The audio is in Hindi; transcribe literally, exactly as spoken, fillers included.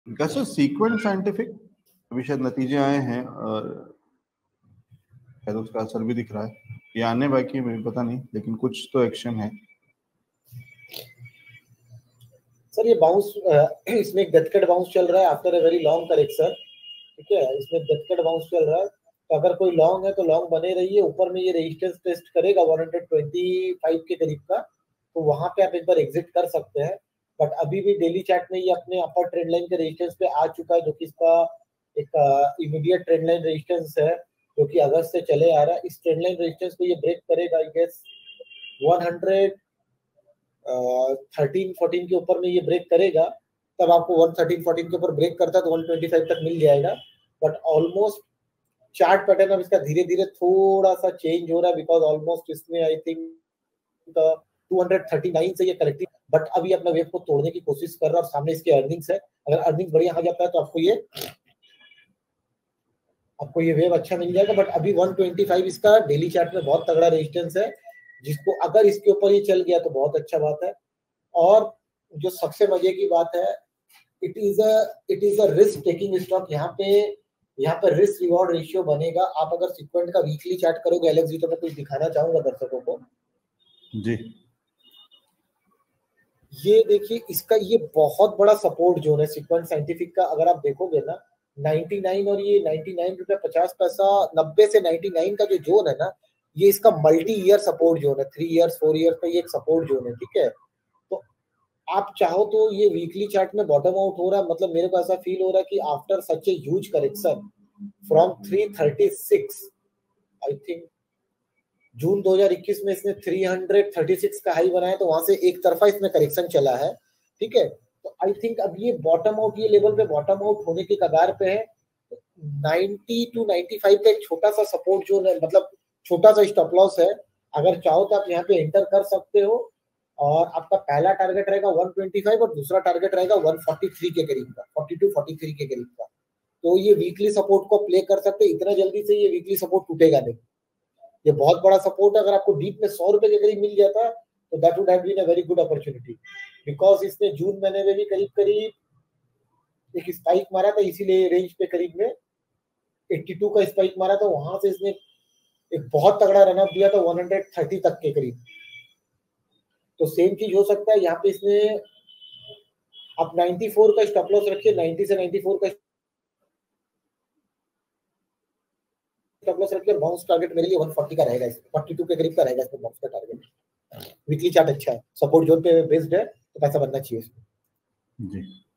कैसे सीक्वेंट साइंटिफिक अभी शायद नतीजे आए हैं और शायद उसका असर भी दिख रहा है, ये आने बाकी है, मुझे पता नहीं, लेकिन कुछ तो एक्शन है। सर ये बाउंस, इसमें एक डेथ कट बाउंस चल रहा है after a very long correction, ठीक है, इसमें डेथ कट बाउंस चल रहा है। तो अगर कोई लॉन्ग है तो लॉन्ग बने रहिए, ऊपर में ये रेजिस्टेंस टेस्ट करेगा वन ट्वेंटी फाइव के करीब का, तो वहां पे आप एक बार एग्जिट कर सकते हैं। बट अभी भी डेली चार्ट में ये अपने अपर ट्रेंड लाइन के रेजिस्टेंस पे आ चुका है, जो कि इसका एक इमीडिएट ट्रेंड लाइन रेजिस्टेंस है, जो कि अगस्त से चले आ रहा है। इस ट्रेंड लाइन रेजिस्टेंस को ये ब्रेक करेगा, I guess one hundred thirteen fourteen के ऊपर में ये ब्रेक करेगा, तब आपको वन थर्टीन फोर्टीन के ऊपर ब्रेक करता है तो वन ट्वेंटी फाइव तक मिल जाएगा। बट ऑलमोस्ट चार्ट पैटर्न अब इसका धीरे धीरे थोड़ा सा चेंज हो रहा है, बिकॉज ऑलमोस्ट इसमें I think two thirty nine से ये करेक्टिव, बट अभी अपना वेव को तोड़ने की कोशिश कर रहा है और सामने इसके अर्निंग्स है। अगर अर्निंग्स बढ़िया आ जाता है तो आपको ये आपको ये वेव अच्छा मिल जाएगा। बट अभी वन ट्वेंटी फाइव इसका डेली चार्ट में बहुत तगड़ा रेजिस्टेंस है, जिसको अगर इसके ऊपर ये चल गया तो बहुत अच्छा बात है। और जो सबसे मजे की बात है, it is a it is a risk taking stock. यहाँ पे यहाँ पे रिस्क रिवॉर्ड रेशियो बनेगा। आप अगर सीक्वेंट का वीकली चार्ट करोगे एलेक्स जी, तो मैं कुछ दिखाना चाहूंगा दर्शकों को जी। ये देखिए, इसका ये बहुत बड़ा सपोर्ट जोन है सीक्वेंट साइंटिफिक का। अगर आप देखोगे ना निन्यानवे और ये निन्यानवे रुपए पचास पैसा, नब्बे से निन्यानवे का जो जोन है ना, ये इसका मल्टी ईयर सपोर्ट जोन है, थ्री इयर्स फोर इयर्स का ये एक सपोर्ट जोन है, ठीक है। तो आप चाहो तो ये वीकली चार्ट में बॉटम आउट हो रहा है, मतलब मेरे को ऐसा फील हो रहा है कि after such a huge correction from three thirty six, I think June दो हज़ार इक्कीस में इसने तीन सौ छत्तीस का हाई बनाया, तो वहां से एक तरफा इसमें करेक्शन चला है, ठीक है। तो आई थिंक अब ये बॉटम आउट, ये लेवल पे बॉटम आउट होने के कगार पे है। नब्बे टू पचानवे का एक छोटा सा सपोर्ट जोन है, मतलब छोटा सा स्टॉप लॉस है। अगर चाहो तो आप यहाँ पे एंटर कर सकते हो, और आपका पहला टारगेट रहेगा वन ट्वेंटी फाइव और दूसरा टारगेट रहेगा वन फोर्टी थ्री के करीब का, फोर्टी टू फोर्टी थ्री के करीब का। तो ये वीकली सपोर्ट को प्ले कर सकते हैं, इतना जल्दी से ये वीकली सपोर्ट टूटेगा नहीं। ये बहुत बड़ा सपोर्ट है। अगर आपको डीप में सौ रुपए के करीब मिल जाता तो that would have been a very good opportunity, because इसने जून महीने में भी करीब करीब एक स्पाइक मारा था, इसीलिए रेंज पे करीब में बयासी का स्पाइक मारा था, वहां से इसने एक बहुत तगड़ा रनअप दिया था वन थर्टी तक के करीब। तो सेम चीज हो सकता है यहाँ पे। इसने आप चौरानवे का स्टॉप लॉस रखिए, नब्बे से चौरानवे का स्टॉप लॉस रखिए, बाउंस टारगेट मेरे लिए वन फोर्टी का रहेगा, इसमें बयालीस के करीब का रहेगा इसमें बाउंस का टारगेट। वीकली चार्ट अच्छा है, सपोर्ट जोन पे बेस्ड है, तो पैसा बनना चाहिए इसमें। जी।